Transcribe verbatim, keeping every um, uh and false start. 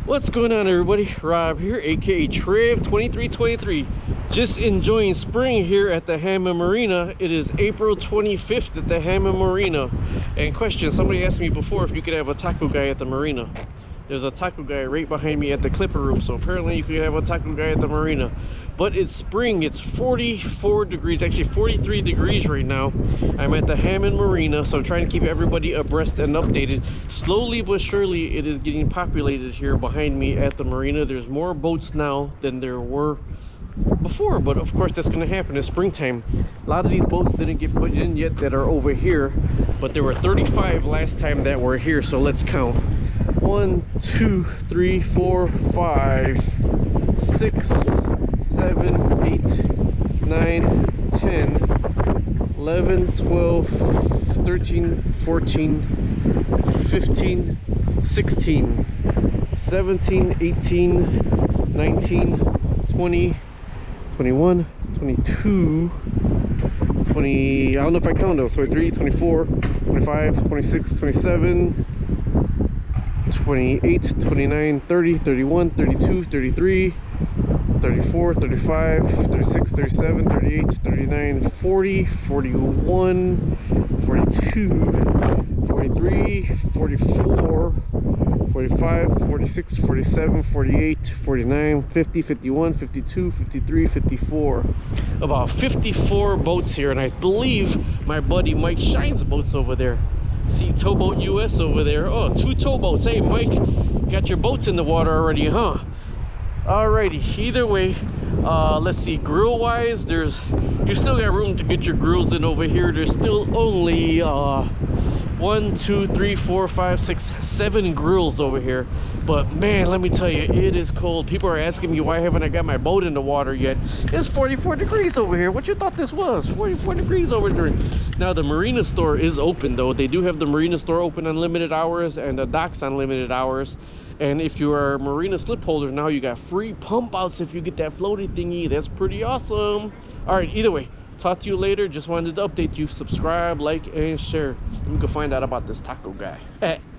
What's going on, everybody? Rob here, aka Trev twenty-three twenty-three. Just enjoying spring here at the Hammond Marina. It is April twenty-fifth at the Hammond Marina. And question, somebody asked me before if you could have a taco guy at the marina. There's a taco guy right behind me at the Clipper Room, so apparently you could have a taco guy at the marina. But it's spring, it's forty-four degrees, actually forty-three degrees right now. I'm at the Hammond Marina, so I'm trying to keep everybody abreast and updated. Slowly but surely it is getting populated here behind me at the marina. There's more boats now than there were before, but of course that's going to happen in springtime. A lot of these boats didn't get put in yet that are over here, but there were thirty-five last time that were here, so let's count. One, two, three, four, five, six, seven, eight, nine, ten, eleven, twelve, thirteen, fourteen, fifteen, sixteen, seventeen, eighteen, nineteen, twenty, twenty-one, twenty-two, twenty, I don't know if I count those, twenty-three, twenty-four, twenty-five, twenty-six, twenty-seven, twenty-eight, twenty-nine, thirty, thirty-one, thirty-two, thirty-three, thirty-four, thirty-five, thirty-six, thirty-seven, thirty-eight, thirty-nine, forty, forty-one, forty-two, forty-three, forty-four, forty-five, forty-six, forty-seven, forty-eight, forty-nine, fifty, fifty-one, fifty-two, fifty-three, fifty-four. About fifty-four boats here, and I believe my buddy Mike Shine's boats over there. See Towboat U S over there. Oh, two towboats. Hey Mike, got your boats in the water already, huh? Alrighty, either way, uh, let's see, grill wise, there's, you still got room to get your grills in over here. There's still only uh, one, two, three, four, five, six, seven grills over here. But man, let me tell you, it is cold. People are asking me why haven't I got my boat in the water yet. It's forty-four degrees over here. What you thought this was? forty-four degrees over there. Now the marina store is open though. They do have the marina store open on limited hours and the docks on limited hours. And if you are marina slip holders now, you got free pump outs if you get that floaty thingy. That's pretty awesome. All right, either way, talk to you later. Just wanted to update you. Subscribe, like, and share. And you can find out about this taco guy.